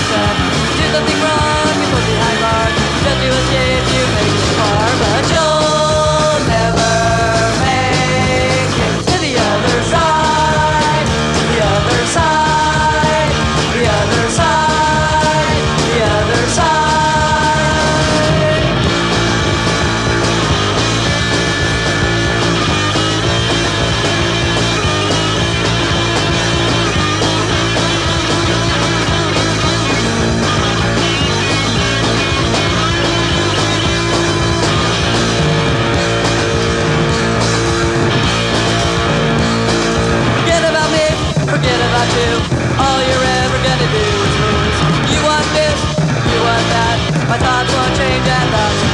upset. Do something wrong, you put behind bars. Just to escape, you make it far, but you'll never make it to the other side, to the other side, the other side, the other side. Forget about you. All you're ever gonna do is lose. You want this, you want that. My thoughts won't change and that's